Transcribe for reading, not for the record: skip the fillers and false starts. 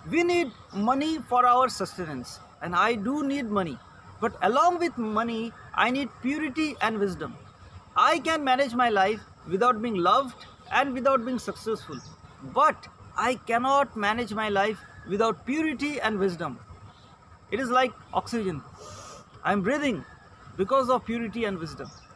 We need money for our sustenance, and I do need money. But along with money, I need purity and wisdom. I can manage my life without being loved and without being successful. But I cannot manage my life without purity and wisdom. It is like oxygen. I am breathing because of purity and wisdom.